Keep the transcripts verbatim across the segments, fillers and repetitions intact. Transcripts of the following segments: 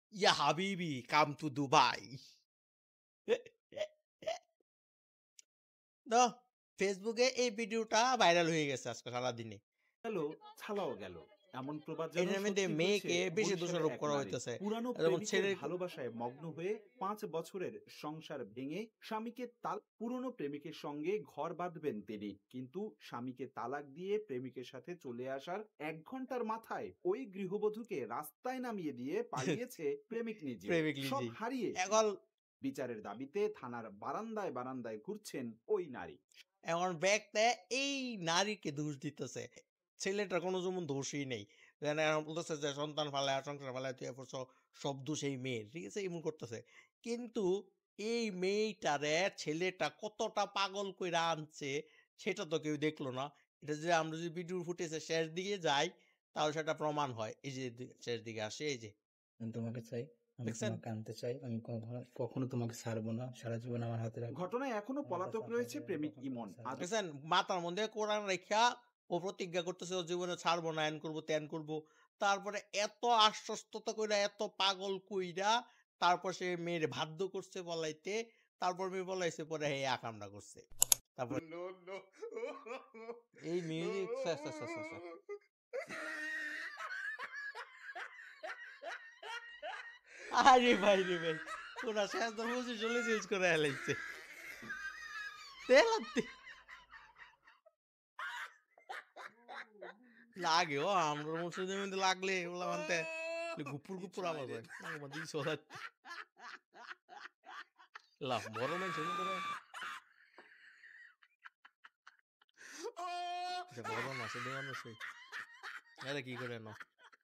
ইয়া হাবিবি come to Dubai. তো ফেসবুকে এই ভিডিওটা ভাইরাল হয়ে গেছে আজকে সারাদিনে। গেল ছালাও গেল এমন প্রবাদ যেন এটার মধ্যে সত্যি মেয়েকে হয়েছে বেশি বরিশালের দোষারোপ এক করা নারী। হইতেছে। পুরানো যেমন প্রেমিকের ছেলে ভালোবাসায় মগ্ন হয়ে পাঁচ বছরের সংসার ভেঙে স্বামীকে তাল পুরনো প্রেমিকের সঙ্গে ঘর বাঁধবেন তিনি, কিন্তু স্বামীকে তালাক দিয়ে প্রেমিকের সাথে চলে আসার এক ঘন্টার মাথায় ওই গৃহবধূকে রাস্তায় নামিয়ে দিয়ে পালিয়েছে প্রেমিক নিজে। প্রেমিক সব নিজেই হারিয়ে এখন বিচারের দাবিতে থানার বারান্দায় বারান্দায় ঘুরছেন ওই নারী। এখন ব্যাগটা এই নারীকে দোষ দিতেছে, ছেলেটার কোনো যেমন দোষই নেই। বলতেছে যে সন্তান ফালায় সংসার ফালায় তুই পড়ছ, সব দোষ এই মেয়ের, ঠিক আছে, এমন করতেছে। কিন্তু এই মেয়েটারে ছেলেটা কতটা পাগল কইরা আনছে সেটা তো কেউ দেখলো না। এটা যে আমরা যদি ভিডিও ফুটেজে শেষ দিকে যাই তাহলে সেটা প্রমাণ হয়। এই যে শেষ দিকে আসে, এই যে আমি তোমাকে চাই, আমি দেখছেন তোমাকে আনতে চাই, আমি কখনো কখনো তোমাকে ছাড়বো না, সারা জীবন আমার হাতে রাখবো। ঘটনায় এখনো পলাতক রয়েছে প্রেমিক ইমন। আজ দেখছেন মাথার মধ্যে কোরআন রেখা ও প্রতিজ্ঞা করতেছে ও জীবনে ছাড়বো না, এন করবো তেন করবো। তারপরে এত আশ্বস্ততা কইরা এত পাগল কইরা তারপর সে মেয়ের বাধ্য করছে বলাইতে, তারপর মেয়ে বলাইছে পরে হে আকামটা করছে। তারপর এই মিউজিক আরে ভাই রে ভাই ওরা শেষ বসে চলে চেঞ্জ করে হেলাইছে তেলাতে লাগে ও আমরা মুসলিমদের মধ্যে লাগলে ওগুলা মানতে গুপুর গুপুর আবার হয় আমাদের সোহাত লাভ বড় মানুষ করে বড় মাসে দেওয়ার সেই এটা কি করে না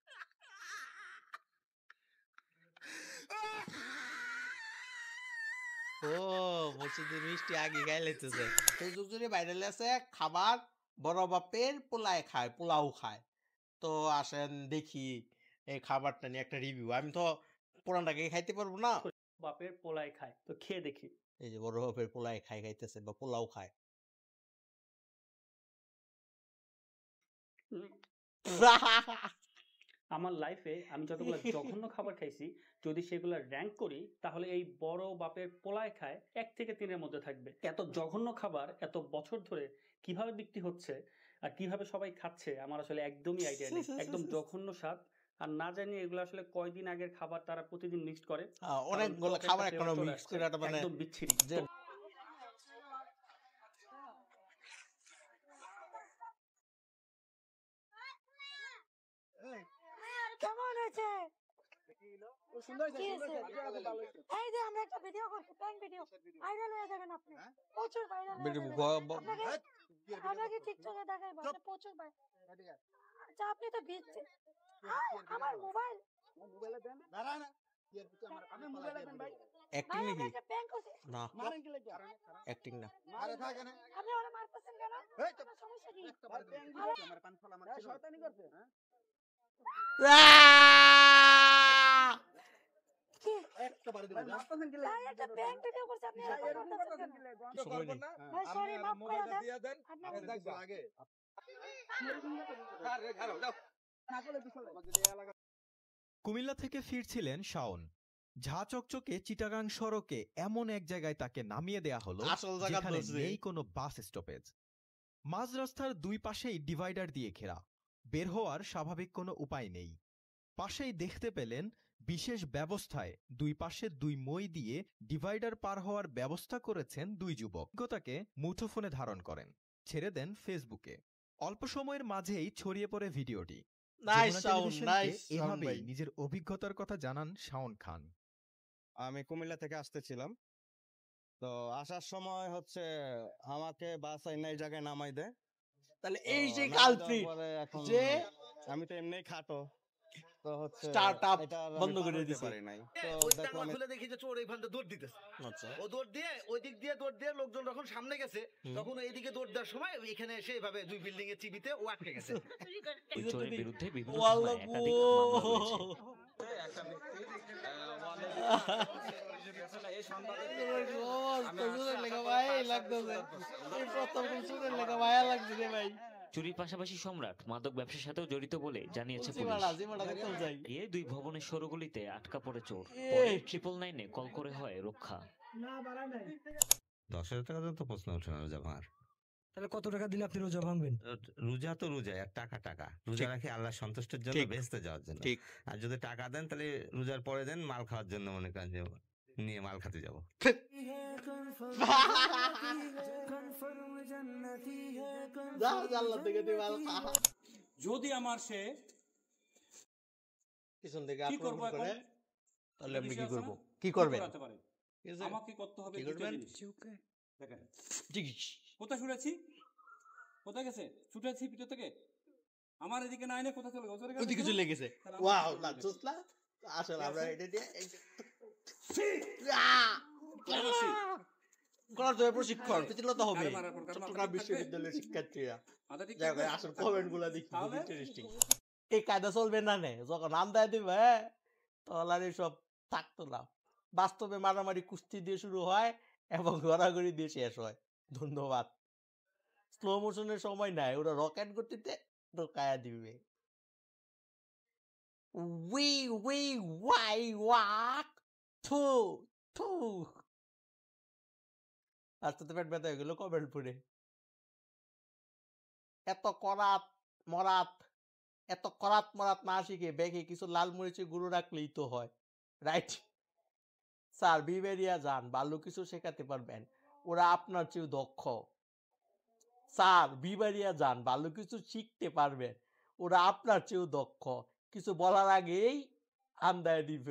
ও মসজিদের মিষ্টি আগে গায়ে লেগেছে। ফেসবুক জুড়ে ভাইরাল আছে খাবার বড় বাপের পোলায় খায়, পোলাও খায়। তো আসেন দেখি এই খাবারটা নিয়ে একটা রিভিউ। আমি তো পুরানটাকে খাইতে পারবো না, বাপের পোলায় খায়, তো খেয়ে দেখি। এই যে বড় বাপের পোলায় খাই খাইতেছে বা পোলাও খায়। আমার লাইফে আমি যতগুলো জঘন্য খাবার খাইছি যদি সেগুলো র্যাঙ্ক করি তাহলে এই বড় বাপের পোলায় খায় এক থেকে তিনের মধ্যে থাকবে। এত জঘন্য খাবার এত বছর ধরে কিভাবে বিক্রি হচ্ছে আর কিভাবে সবাই খাচ্ছে আমার আসলে একদমই আইডিয়া নেই। একদম জঘন্য স্বাদ। আর না জানি এগুলো আসলে কয়দিন আগের খাবার তারা প্রতিদিন মিক্স করে, অনেকগুলো খাবার একটা মিক্স করে মানে একদম বিচ্ছিরি। কেমন হয়েছে? এই যে আমরা একটা ভিডিও করছি, প্র্যাঙ্ক ভিডিও, ভাইরাল হয়ে যাবেন আপনি, প্রচুর ভাইরাল হয়ে যাবেন। আপনাকে টিকটকে দেখাইবো, আপনি প্রচুর ভাইরাল। আচ্ছা আপনি তো ভিজছে। আমার মোবাইল মোবাইলে দেন না না আপনি মোবাইলে দেন ভাই। অ্যাক্টিং নাকি? না মারেন কি লাগা? অ্যাক্টিং না। আরে থাক কেন? আপনি ওরে মারতেছেন কেন? এই তো সমস্যা কি? আমার পান ফলা মারছে। শয়তানি করছে, হ্যাঁ? একটা বাড়ি দিবেন। মারতেছেন কি লাগা? একটা প্র্যাঙ্ক ভিডিও করছে আপনি এরকম করতেছেন কি লাগা? আমি করব না। আপনি আমার মোবাইলটা দিয়ে দেন। আপনি দেখো আগে। আরে ঘাড়ো যাও। না বলে পিছলে। কুমিল্লা থেকে ফিরছিলেন শাওন। ঝা চকচকে চিটাগাং সড়কে এমন এক জায়গায় তাকে নামিয়ে দেয়া হলো যেখানে নেই কোনো বাস স্টপেজ। মাঝ রাস্তার দুই পাশেই ডিভাইডার দিয়ে ঘেরা, বের হওয়ার স্বাভাবিক কোনো উপায় নেই। পাশেই দেখতে পেলেন বিশেষ ব্যবস্থায় দুই পাশে দুই মই দিয়ে ডিভাইডার পার হওয়ার ব্যবস্থা করেছেন দুই যুবক। অভিজ্ঞতাকে মুঠোফোনে ধারণ করেন, ছেড়ে দেন ফেসবুকে। অল্প সময়ের মাঝেই ছড়িয়ে পড়ে ভিডিওটি। এভাবেই নিজের অভিজ্ঞতার কথা জানান শাওন খান। আমি কুমিল্লা থেকে আসতেছিলাম, তো আসার সময় হচ্ছে আমাকে বাস আইনা এই জায়গায় নামাই দেয়। তাহলে এই যে কালপ্রিট যে আমি তো এমনি খাটো, তো হচ্ছে স্টার্টআপ বন্ধ করে দিতে পারি নাই। তো দেখলাম খুলে দেখি যে চোর এইখানটা দৌড় দিতেছে। আচ্ছা, ও দৌড় দিয়ে ওই দিক দিয়ে দৌড় দিয়ে লোকজন যখন সামনে গেছে তখন এইদিকে দৌড় দেওয়ার সময় এখানে এসে এইভাবে দুই বিল্ডিং এর চিবিতে ও আটকে গেছে। চোরের বিরুদ্ধে বিভিন্ন সময় একাধিক মামলা রয়েছে। একটা ব্যক্তি এই সংবাদে লেখা ভাই লাগতেছে, এই প্রথম সুরের লেখা ভাইয়া লাগছে রে ভাই। চুরির পাশাপাশি সম্রাট মাদক ব্যবসার সাথেও জড়িত বলে জানিয়েছে বলছি পুলিশ। মারা জিমাটা দেখতে যাই এ দুই ভবনের সরগলিতে আটকা পড়ে চোর। এ। পরে ট্রিপল নাইনে কল করে হয় রক্ষা। দশ হাজার টাকা তো প্রশ্ন ওঠে না রোজা ভাঙার। তাহলে কত টাকা দিলে আপনি রোজা ভাঙবেন? রোজা তো রোজা, এক টাকা টাকা রোজা ঠিক। রাখি আল্লাহ সন্তুষ্টের জন্য, ঠিক। বেহেশতে যাওয়ার জন্য। ঠিক। আর যদি টাকা দেন তাহলে রোজার পরে দেন, মাল খাওয়ার জন্য মনে করেন যে নিয়ে মাল খেতে যাবো। যা জানলা থেকে তুই মাল খা। যদি আমার সে পিছন থেকে কি আক্রমণ করবো করে এখন? তাহলে আমি পুলিশে কি আছে করব? না? কি করবেন? করাতে পারে। ঠিক আছে? আমাকে করতে হবে কি দুটো করবেন? জিনিস। দেখেন ঠিক। কোথায় ছুটেছি? কোথায় গেছে? ছুটেছি পিঠে থেকে। আমার এদিকে না এনে কোথায় চলে গেছে? ওদিকে চলে গেছে। তাহলে ওয়াও, আমার না চলে জোস না? আসলে আমরা আছে? এটা দিয়ে কোথায় বসছি? করার জন্য প্রশিক্ষণ প্রতিলতা হবে। গাড়ি মারার পর কারণ চট্টগ্রাম মাথা ঠিক বিশ্ববিদ্যালয়ের শিক্ষার্থীরা। মাথা ঠিক যাই হোক, থাকবে? আসল কমেন্ট গুলা দেখি, তাহলে? ইন্টারেস্টিং। এই কায়দা চলবে না নে, যখন আন্দায় দিবে তখন আর এসব থাকতো না। বাস্তবে মারামারি কুস্তি দিয়ে শুরু হয় এবং গড়াগড়ি দিয়ে শেষ হয়। ধন্যবাদ। স্লো মোশনের সময় নাই, ওরা রকেট গতিতে ঢোকায়া দিবে। উই উই ওয়াই ওয়াক থু থু। আস্তে তো পেট ব্যথা হয়ে গেল কমেন্ট পড়ে। এত করাত মরাত এত করাত মরাত না শিখে ব্যাগে কিছু লাল মরিচের গুঁড়ো রাখলেই তো হয়, রাইট? স্যার বিবেরিয়া যান, ভালো কিছু শেখাতে পারবেন, ওরা আপনার চেয়েও দক্ষ। স্যার বিবেরিয়া যান, ভালো কিছু শিখতে পারবেন, ওরা আপনার চেয়েও দক্ষ। কিছু বলার আগেই আন্দায় দিব।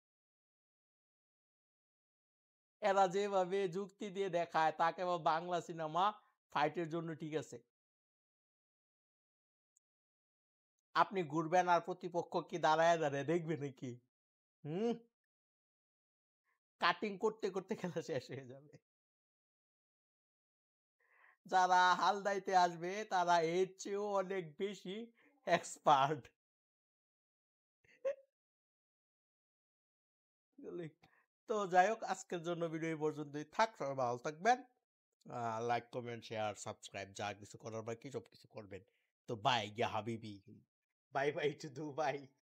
এরা যেভাবে যুক্তি দিয়ে দেখায় তাকে বাংলা সিনেমা ফাইটের জন্য ঠিক আছে। আপনি ঘুরবেন আর প্রতিপক্ষ কি দাঁড়ায় দাঁড়ায় দেখবে নাকি? হুম, কাটিং করতে করতে খেলা শেষ হয়ে যাবে। যারা হালদাইতে আসবে তারা এর চেয়েও অনেক বেশি এক্সপার্ট। তো যাই হোক, আজকের জন্য ভিডিও এই পর্যন্তই থাক। সবাই ভালো থাকবেন, লাইক কমেন্ট শেয়ার সাবস্ক্রাইব যা কিছু করার বাকি সব কিছু করবেন। তো বাই গিয়া হাবিবি, বাই বাই টু দুবাই।